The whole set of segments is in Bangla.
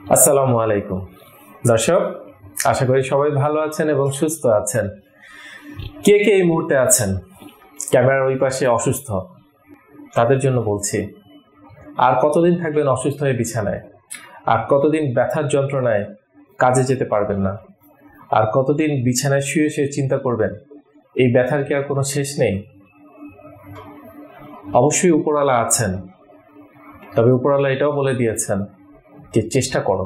আসসালামু আলাইকুম দর্শক, আশা করি সবাই ভালো আছেন এবং সুস্থ আছেন। কে কে এই মুহূর্তে আছেন ক্যামেরার ওই পাশে অসুস্থ, তাদের জন্য বলছি, আর কতদিন থাকবেন অসুস্থ হয়ে বিছানায়? আর কতদিন ব্যথার যন্ত্রণায় কাজে যেতে পারবেন না? আর কতদিন বিছানায় শুয়ে শুয়ে চিন্তা করবেন এই ব্যথার কি আর কোনো শেষ নেই? অবশ্যই উপরওয়ালা আছেন, তবে উপরওয়ালা এটাও বলে দিয়েছেন যে চেষ্টা করো।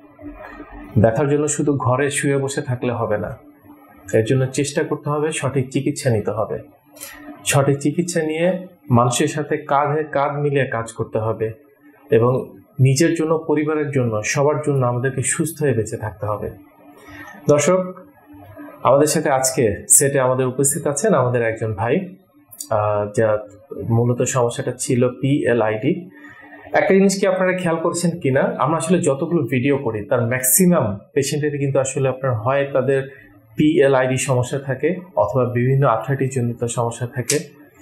ব্যথার জন্য শুধু ঘরে শুয়ে বসে থাকলে হবে না, এর জন্য চেষ্টা করতে হবে, সঠিক চিকিৎসা নিতে হবে। সঠিক চিকিৎসা নিয়ে মানুষের সাথে কাঁধে কাঁধ মিলিয়ে কাজ করতে হবে এবং নিজের জন্য, পরিবারের জন্য, সবার জন্য আমাদেরকে সুস্থ হয়ে বেঁচে থাকতে হবে। দর্শক, আমাদের সাথে আজকে সেটে আমাদের উপস্থিত আছেন আমাদের একজন ভাই, যা মূলত সমস্যাটা ছিল PLID। একটা জিনিস কি আপনারা খেয়াল করেছেন কিনা, আমরা আসলে যতগুলো ভিডিও করি তার ম্যাক্সিমাম পেশেন্টের কিন্তু আসলে আপনার হয় তাদের PLID সমস্যা থাকে অথবা বিভিন্ন আর্থ্রাইটিস জনিত সমস্যা থাকে।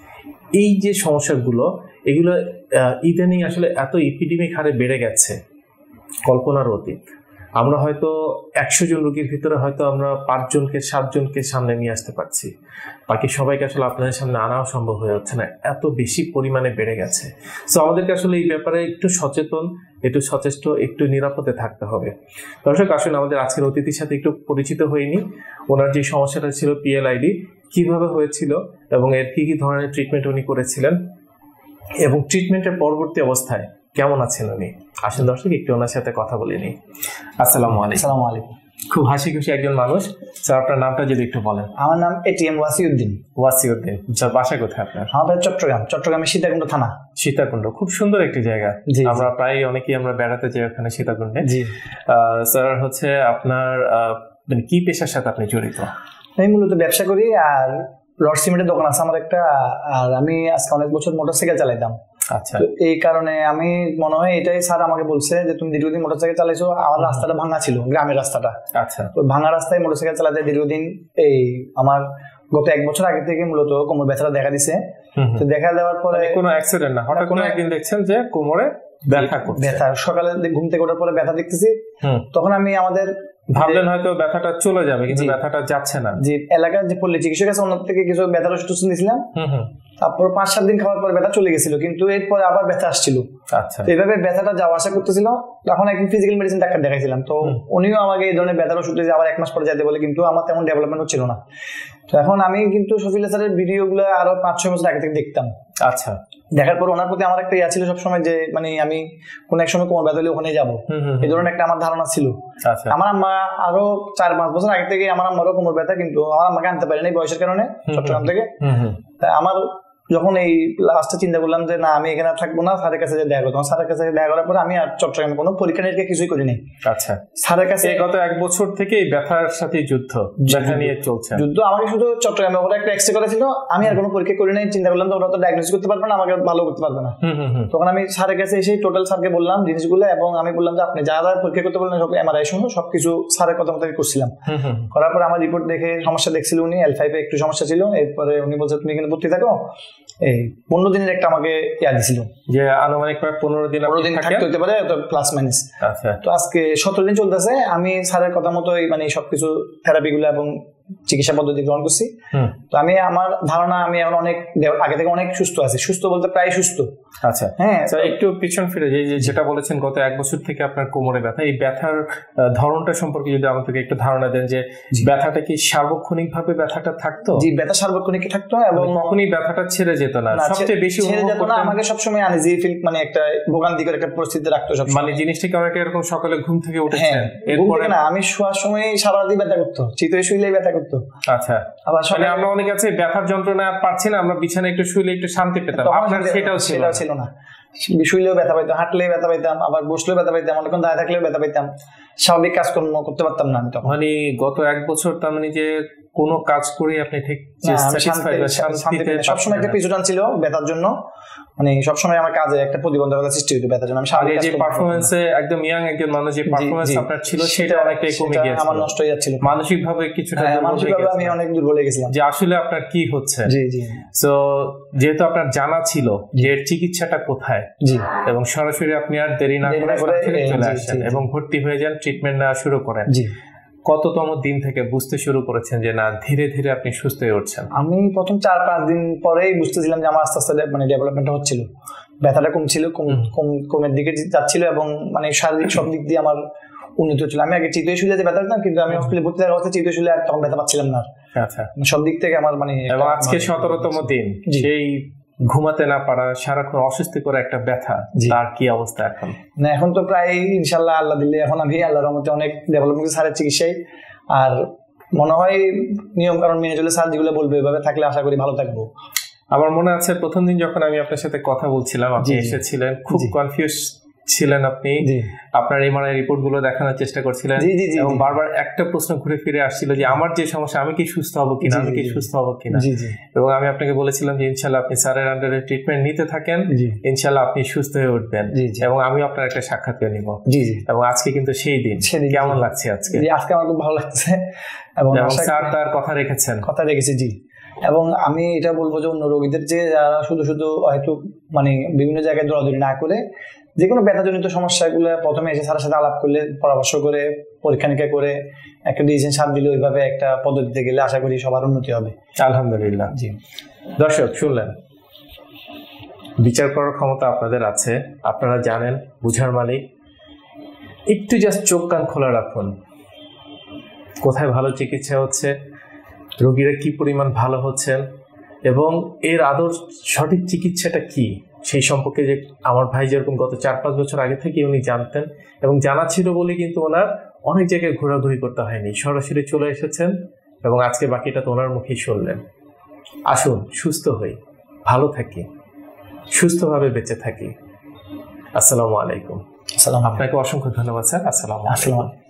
এই যে সমস্যাগুলো, এগুলো ইদানিং আসলে এত এপিডেমিক হারে বেড়ে গেছে, কল্পনার অতীত। আমরা হয়তো 100 জন রোগীর ভিতরে হয়তো আমরা 5 জনকে 7 জনকে সামনে নিয়ে আসতে পারছি, বাকি সবাইকে আসলে আপনাদের সামনে আনাও সম্ভব হয়ে হচ্ছে না, এত বেশি পরিমাণে বেড়ে গেছে। সো আমাদেরকে আসলে এই ব্যাপারে একটু সচেতন, একটু সচেষ্ট, একটু নিরাপদে থাকতে হবে। দর্শক, আসলে আমাদের আজকের অতিথির সাথে একটু পরিচিত হয়নি। ওনার যে সমস্যাটা ছিল PLID, কিভাবে হয়েছিল এবং এর কি কি ধরনের ট্রিটমেন্ট উনি করেছিলেন এবং ট্রিটমেন্টের পরবর্তী অবস্থায় কেমন আছেন উনি। আসেন দর্শক, একটু ওনার সাথে কথা বলে নিই। আসসালামু আলাইকুম। আসসালামু আলাইকুম। খুব হাসি খুশি একজন মানুষ। স্যার, আপনার নামটা যদি একটু বলেন। আমার নাম ATM ওয়াসিউদ্দিন। ওয়াসিউদ্দিন, স্যার বাসা কোথায় আপনার? আমাদের চট্টগ্রামের সীতাকুণ্ড থানা। সীতাকুণ্ড, খুব সুন্দর একটি জায়গা। আমরা প্রায় অনেকেই আমরা বেড়াতে যাই ওখানে সীতাকুণ্ডে। জি স্যার, হচ্ছে আপনার মানে কি পেশার সাথে আপনি জড়িত? আমি মূলত ব্যবসা করি, আর রড সিমেন্টের দোকান আছে আমার একটা। আর আমি আজকে অনেক বছর মোটরসাইকেল চালাইতাম। আচ্ছা, এই কারণে আমি মনে হয় এটাই স্যার আমাকে বলছে যে তুমি দীর্ঘদিন মোটরসাইকেল চালাইছো। আমার রাস্তাটা ভাঙা ছিল, গ্রামের রাস্তাটা। আচ্ছা, তো ভাঙা রাস্তায় মোটরসাইকেল চালাতে দীর্ঘদিন এই আমার গত 1 বছর আগে থেকে মূলত কোমর ব্যথাটা দেখা দিছে। তো দেখা দেওয়ার পরে কোনো অ্যাক্সিডেন্ট না, হঠাৎ কোনো একদিন দেখছেন যে কোমরে ব্যথা, সকালে ঘুম থেকে ওঠার পরে ব্যথা দেখতেছি। তখন আমি আমাদের ভাবলেন হয়তো ব্যথাটা চলে যাবে, কিন্তু ব্যথাটা যাচ্ছে না। যে এলাকার যে পল্লী চিকিৎসক আছে ওনার থেকে কিছু ব্যথার ওষুধ নিয়েছিলাম। তারপর 5-7 দিন খাওয়ার পর ব্যথা চলে গেছিল, কিন্তু এরপরে আবার ব্যথা আসছিল। আচ্ছা, তো এইভাবে ব্যথাটা যাওয়া আসা করতেছিল। তখন একদিন ফিজিক্যাল মেডিসিন ডাক্তার দেখাইছিলাম, তো উনিও আমাকে এই ধরনের ব্যথার ওষুধ দিয়ে আবার 1 মাস পরে যেতে বলে, কিন্তু আমার তেমন ডেভেলপমেন্ট হচ্ছিল না। তো এখন আমি কিন্তু শফিল স্যারের ভিডিও গুলো আরো 5-6 বছর আগে থেকে দেখতাম। আচ্ছা, দেখার পর ওনার প্রতি আমার একটা ইয়া ছিল সবসময় যে মানে আমি কোন এক সময় কোমর ব্যথা হলে ওখানে যাবো, এই ধরনের একটা আমার ধারণা ছিল। আমার আম্মা আরো 4-5 বছর আগে থেকে আমার আম্মারও কোমর ব্যথা, কিন্তু আমার আম্মাকে আনতে পারিনি বয়সের কারণে চট্টগ্রাম থেকে। তাই আমার যখন এই লাস্টে চিন্তা করলাম যে না, আমি এখানে থাকবো না, স্যারের কাছে দেখা করতাম। স্যারের কাছে দেখা করার পরে আমি আর চট্টগ্রামে কোনো পরীক্ষা নিরীক্ষা কিছুই করিনি। আচ্ছা, স্যারের কাছে গত 1 বছর থেকে ব্যথার সাথে ব্যথা নিয়ে চলছে যুদ্ধ। আমাকে শুধু চট্টগ্রামে ওরা একটা এক্সরে করেছিল, আমি আর কোনো পরীক্ষা করি নাই। চিন্তা করলাম তো ওরা তো ডায়াগনোসিস করতে পারবে না, আমাকে ভালো করতে পারবে না। তখন আমি স্যারের কাছে এসে টোটাল স্যারকে বললাম জিনিসগুলো, এবং আমি বললাম যে আপনি যা যা পরীক্ষা করতে বললেন সব MRI শুনো, সবকিছু স্যারের কথা মতো করছিলাম। করার পরে আমার রিপোর্ট দেখে সমস্যা দেখছিল উনি, L5 একটু সমস্যা ছিল। এরপরে উনি বলছে তুমি কিন্তু ভর্তি থাকো। এই 15 দিনের একটা আমাকে ইয়া দিছিল যে আনুমানিক প্রায় 15 দিন থাকতে হতে পারে, প্লাস মাইনাস। আচ্ছা, তো আজকে 17 দিন চলতেছে। আমি স্যারের কথা মতো মানে সবকিছু থেরাপি গুলো এবং চিকিৎসা পদ্ধতি গ্রহণ করছি। তো আমি আমার ধারণা আমি এখন অনেক আগে থেকে অনেক সুস্থ আছি, সুস্থ বলতে প্রায় সুস্থ। আচ্ছা, হ্যাঁ, একটু পিছন ফিরে যেটা বলেছেন গত 1 বছর থেকে আপনার কোমরে ব্যথা, এই ব্যথার ধরনটা সম্পর্কে যদি আমাদেরকে একটু ধারণা দেন যে ব্যথাটা কি সার্বক্ষণিক ভাবে ব্যথাটা থাকতো? জি, ব্যথা সার্বক্ষণিক থাকতো এবং কখনই ব্যথাটা ছেড়ে যেত না, সবচেয়ে বেশি ছেড়ে যেত না, আমাকে সবসময় আনইজি ফিল মানে একটা ভোগান্তিকর একটা পরিস্থিতি রাখতো সব। মানে জিনিসটাকে অনেকটা এরকম সকালে ঘুম থেকে উঠেছেন, এরপরে না আমি শোয়ার সময় সারা রাতই ব্যথা করতো, চিতই শুইলেই ব্যথা করতো। আচ্ছা, আবার মানে আমরা অনেক আছে ব্যথার যন্ত্রণা পাচ্ছি না, আমরা বিছানায় একটু শুইলে একটু শান্তি পেতাম, আপনার সেটাও ছিল না। শুইলেও ব্যথা পাইতাম, হাঁটলেও ব্যথা পাইতাম, আবার বসলেও ব্যথা পাইতাম, অনেকক্ষণ দাঁড়িয়ে থাকলেও ব্যথা পাইতাম, স্বাভাবিক কাজকর্ম করতে পারতাম না আমি তখন। মানে গত 1 বছর তার মানে যে কোনো কাজ করে আপনি ঠিক সবসময় একটা পিছুটান ছিল ব্যথার জন্য, মানে সবসময় আমার কাজে একটা প্রতিবন্ধকতা সৃষ্টি হতো ব্যথার জন্য। আমি যে পারফরম্যান্সে একদম ইয়াং একজন মানুষ, যে পারফরম্যান্স আপনার ছিল সেটা অনেকটাই কমে গিয়েছে, আমার নষ্ট হয়ে যাচ্ছিল মানসিকভাবে কিছুটা, মানসিকভাবে আমি অনেক দুর্বল হয়ে গেছিলাম যে আসলে আপনার কি হচ্ছে। জি জি। সো যেহেতু আপনার জানা ছিল যে এর চিকিৎসাটা কোথায়, জি, এবং সরাসরি আপনি আর দেরি না করে চলে আসেন এবং ভর্তি হয়ে যান, ট্রিটমেন্ট নেওয়া শুরু করেন। জি। কততম দিন থেকে বুঝতে শুরু করেছেন যে না ধীরে ধীরে আপনি সুস্থ হয়ে উঠছেন? আমি প্রথম 4-5 দিন পরেই বুঝতেছিলাম যে আমার আস্তে আস্তে মানে ডেভেলপমেন্ট হচ্ছিল, ব্যথাটা কমছিল, কমের দিকে যাচ্ছিল এবং মানে শারীরিক সব দিক দিয়ে আমার উন্নতি হচ্ছিল। আমি আগে চিতই শুলে যে ব্যথা পেতাম, কিন্তু আমি হসপিটালে ভর্তি থাকা অবস্থায় চিতই শুলে আর তখন ব্যথা পাচ্ছিলাম না। আচ্ছা, সব দিক থেকে আমার মানে। এবং আজকে 17তম দিন, সেই ঘুমাতে না পারা, সারাক্ষণ অস্বস্তি করে একটা ব্যথা, তার কি অবস্থা এখন? না এখন তো প্রায় ইনশাল্লাহ আল্লাহ দিলে এখন আমি আল্লাহর রহমতে অনেক ডেভেলপমেন্ট স্যারের চিকিৎসায়, আর মনে হয় নিয়ম কারণ মেনে চলে স্যার যেগুলো বলবে এভাবে থাকলে আশা করি ভালো থাকবো। আমার মনে আছে প্রথম দিন যখন আমি আপনার সাথে কথা বলছিলাম, আপনি এসেছিলেন, খুব কনফিউজ ছিলেন আপনি, আপনার এমআরআই রিপোর্ট গুলো দেখানোর চেষ্টা করছিলেন এবং বারবার একটা প্রশ্ন ঘুরে ফিরে আসছিল যে আমার যে সমস্যা, আমি কি সুস্থ হবো কিনা, আমি কি সুস্থ হবো কিনা। এবং আমি আপনাকে বলেছিলাম যে ইনশাল্লাহ আপনি স্যারের আন্ডারে ট্রিটমেন্ট নিতে থাকেন, ইনশাল্লাহ আপনি সুস্থ হয়ে উঠবেন, এবং আমি আপনার একটা সাক্ষাৎকার নিব। এবং আজকে কিন্তু সেই দিন। কেমন লাগছে আজকে? আজকে আমার খুব ভালো লাগছে, এবং স্যার তার কথা রেখেছেন, কথা রেখেছে। জি, এবং আমি এটা বলবো যে অন্য রোগীদের যে যারা শুধু শুধু হয়তো মানে বিভিন্ন জায়গায় দৌড়াদৌড়ি না করে যে কোনো ব্যথাজনিত সমস্যাগুলো প্রথমে এসে স্যারের সাথে আলাপ করলে, পরামর্শ করে, পরীক্ষা নিরীক্ষা করে একটা ডিসিশন সার দিলে, ওইভাবে একটা পদ্ধতিতে গেলে আশা করি সবার উন্নতি হবে। আলহামদুলিল্লাহ। জি দর্শক শুনলেন, বিচার করার ক্ষমতা আপনাদের আছে, আপনারা জানেন, বুঝার মালিক। একটু জাস্ট চোখ কান খোলা রাখুন, কোথায় ভালো চিকিৎসা হচ্ছে, রোগীরা কি পরিমাণ ভালো হচ্ছেন, এবং এর আদৌ সঠিক চিকিৎসাটা কি সেই সম্পর্কে যে আমার ভাই যেরকম গত 4-5 বছর আগে থেকে উনি জানতেন, এবং জানা ছিল বলে কিন্তু ওনার অনেক জায়গায় ঘোরাঘুরি করতে হয়নি, সরাসরি চলে এসেছেন, এবং আজকে বাকিটা তো ওনার মুখেই শুনলেন। আসুন সুস্থ হই, ভালো থাকি, সুস্থভাবে বেঁচে থাকি। আসসালামু আলাইকুম। আসসালাম। আপনাকে অসংখ্য ধন্যবাদ স্যার। আসসালামু আলাইকুম।